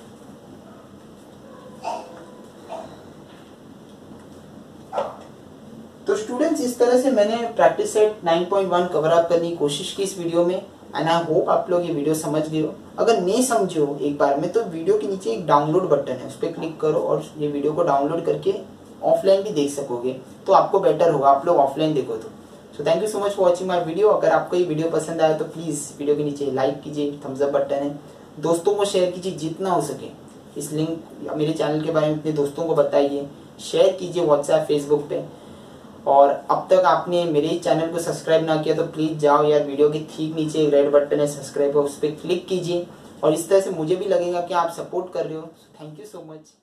तो स्टूडेंट्स, इस तरह से मैंने practice set nine point one cover up करने की कोशिश की इस वीडियो में, एंड आई होप आप लोग ये वीडियो समझ गए हो। अगर नहीं समझे हो एक बार में, तो वीडियो के नीचे एक डाउनलोड बटन है, उस पर क्लिक करो और ये वीडियो को डाउनलोड करके ऑफलाइन भी देख सकोगे, तो आपको बेटर होगा, आप लोग ऑफलाइन देखो तो। So thank you so much for watching my video. अगर आपको ये वीडियो पसंद आया तो प्लीज़ वीडियो के नीचे लाइक कीजिए, थम्स अप बटन है, दोस्तों को शेयर कीजिए जितना हो सके। इस लिंक मेरे चैनल के बारे में अपने दोस्तों को बताइए, शेयर कीजिए व्हाट्सएप फेसबुक पे। और अब तक आपने मेरे चैनल को सब्सक्राइब ना किया तो प्लीज़ जाओ यार, वीडियो के ठीक नीचे एक रेड बटन है सब्सक्राइब, उस पर क्लिक कीजिए, और इस तरह से मुझे भी लगेगा कि आप सपोर्ट कर रहे हो। Thank you so much.